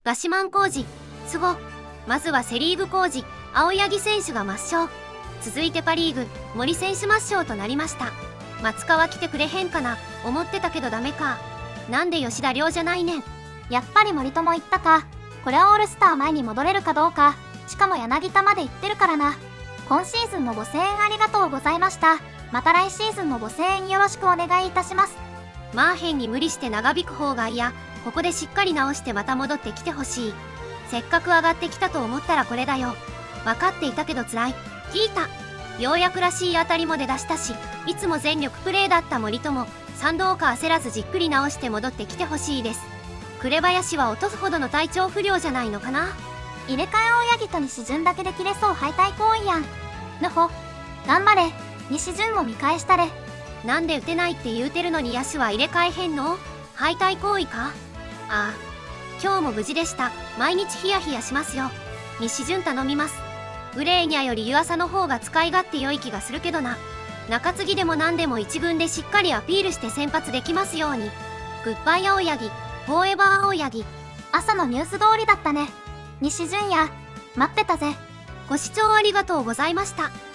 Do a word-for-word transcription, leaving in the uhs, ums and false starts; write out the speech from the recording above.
ガシマン工事、スゴ。まずはセリーグ工事、青柳選手が抹消。続いてパリーグ、森選手抹消となりました。松川来てくれへんかな、思ってたけどダメか。なんで吉田亮じゃないねん。 やっぱり森友言ったか。これはオールスター前に戻れるかどうか。しかも柳田まで行ってるからな。今シーズンもご声援ありがとうございました。また来シーズンもご声援よろしくお願いいたします。 まあ変に無理して長引く方が嫌。ここでしっかり直してまた戻ってきてほしい。せっかく上がってきたと思ったらこれだよ。分かっていたけど辛い。聞いた。ようやくらしい当たりも出だしたし、いつも全力プレーだった森友、賛同か焦らずじっくり直して戻ってきてほしいです。紅林は落とすほどの体調不良じゃないのかな。 入れ替え大柳と西潤だけで切れそう敗退行為やん。ぬほ、頑張れ、西潤も見返したれ。 なんで打てないって言うてるのに野手は入れ替えへんの？敗退行為か？ああ、今日も無事でした。毎日ヒヤヒヤしますよ。西潤頼みます。グレーニャより湯浅の方が使い勝手良い気がするけどな。中継ぎでも何でも一軍でしっかりアピールして先発できますように。グッバイ青柳、フォーエバー青柳。 朝のニュース通りだったね。西潤や、待ってたぜ。 ご視聴ありがとうございました。